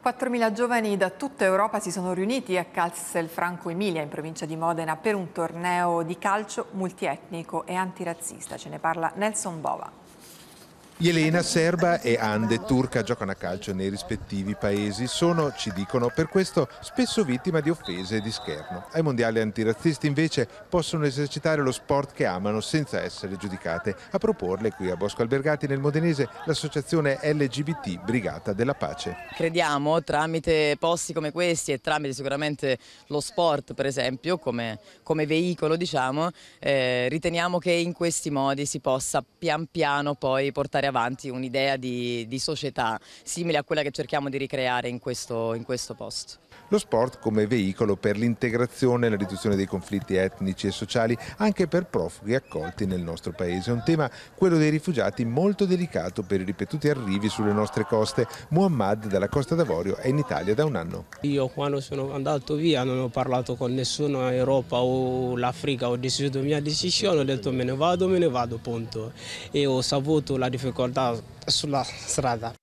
4.000 giovani da tutta Europa si sono riuniti a Castelfranco Emilia, in provincia di Modena, per un torneo di calcio multietnico e antirazzista. Ce ne parla Nelson Bova. Jelena, serba, e Hande, turca, giocano a calcio nei rispettivi paesi. Sono, ci dicono, per questo spesso vittima di offese e di scherno. Ai mondiali antirazzisti invece possono esercitare lo sport che amano senza essere giudicate. A proporle qui a Bosco Albergati nel Modenese l'associazione LGBT Brigata della Pace. Crediamo tramite posti come questi e tramite sicuramente lo sport, per esempio, come veicolo, diciamo, riteniamo che in questi modi si possa pian piano poi portare avanti un'idea di società simile a quella che cerchiamo di ricreare in questo posto. Lo sport come veicolo per l'integrazione e la riduzione dei conflitti etnici e sociali anche per profughi accolti nel nostro paese. Un tema, quello dei rifugiati, molto delicato per i ripetuti arrivi sulle nostre coste. Muhammad dalla Costa d'Avorio è in Italia da un anno. Io quando sono andato via non ho parlato con nessuno in Europa o l'Africa, ho deciso la mia decisione, ho detto me ne vado, punto. E ho saputo la difficoltà sulla strada,